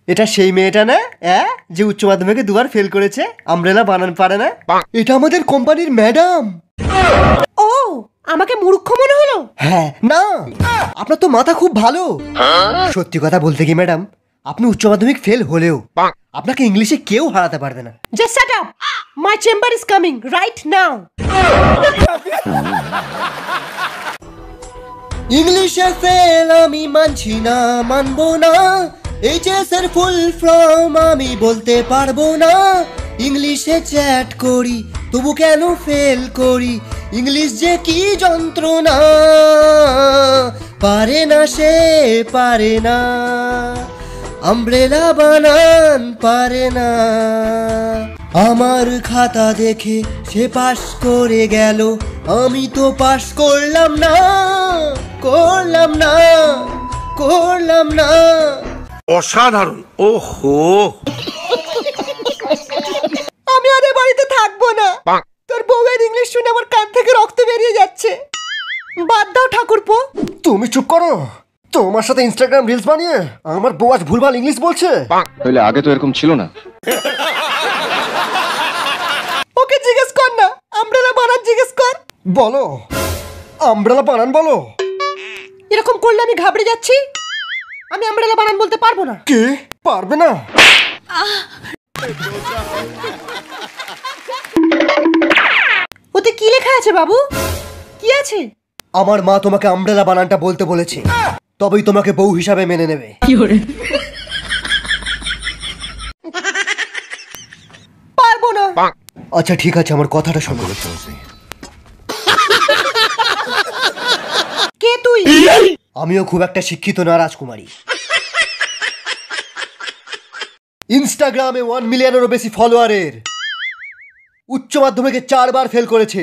এটা সেই মেয়েটা না যে উচ্চ মাধ্যমিকে দুবার ফেল করেছে, আমব্রেলা বানান পারে না? এটা আমাদের কোম্পানির ম্যাডাম। ও, আমাকে মূর্খ মনে হলো? হ্যাঁ না, আপনার তো মাথা খুব ভালো। সত্যি কথা বলতে কি ম্যাডাম, আপনি উচ্চ মাধ্যমিক ফেল হলেও আপনাকে ইংলিশে কেউ হারাতে পারবে না। Just shut up, my chamber is coming right now. ইংলিশে ফেল আমি মানছি না, মানবো না। এইচএস এর ফুল ফর্ম আমি বলতে পারবো না। ইংলিশে চ্যাট করি তবু কেন ফেল করি, ইংলিশ যে কি যন্ত্রণা। পারে না সে পারে না, আমব্রেলা বানান পারে না। আমার খাতা দেখে সে পাশ করে গেল, আমি তো পাশ করলাম না, করলাম না, করলাম না। অসাধারণ। ওহো, আমি আর এ বাড়িতে থাকবো না। তোর বউয়ের ইংলিশ শুনে আমার কান থেকে রক্ত বেরিয়ে যাচ্ছে। বাদ দাও ঠাকুরপো। তুমি চুপ করো। তোমার সাথে ইনস্টাগ্রাম রিলস বানিয়ে আমার বউ আজ ভুলভাল ইংলিশ বলছে। তাহলে আগে তো এরকম ছিল না। ওকে জিজ্ঞেস কর না, আমব্রেলা বানান জিজ্ঞেস কর। বলো, আমব্রেলা বানান বলো। এরকম করলে আমি ঘাবড়ে যাচ্ছি। আমি আমব্রেলা বানান বলতে পারবো না। কে পারবে না? ওতে কি লেখা আছে বাবু? কি আছে? আমার মা তোমাকে আমব্রেলা বানানটা বলতে বলেছে, তবেই তোমাকে বউ হিসাবে মেনে নেবে। পারবো না। আচ্ছা ঠিক আছে, আমার কথাটা শোনো। কে তুই? আমিও খুব একটা শিক্ষিত না রাজকুমারী। ইনস্টাগ্রামে 1 মিলিয়নেরও বেশি ফলোয়ারের, উচ্চ মাধ্যমিকে 4 বার ফেল করেছে,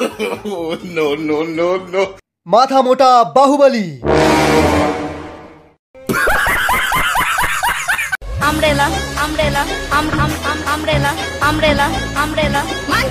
মাথা মোটা Baahubali. Umbrella umbrella umbrella umbrella umbrella